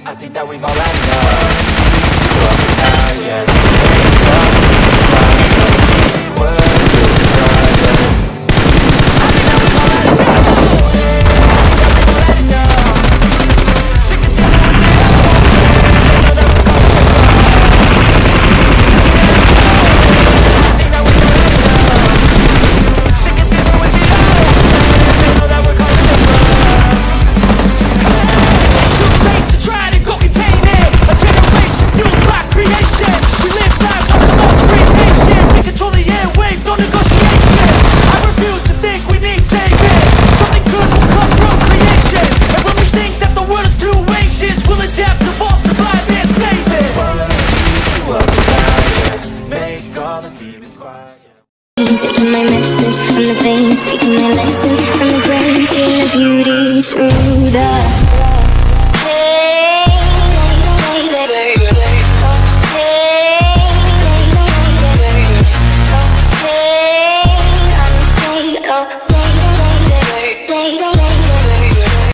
I think that we've all had enough. We're up and out, yeah. Taking my message from the veins, speaking my lesson.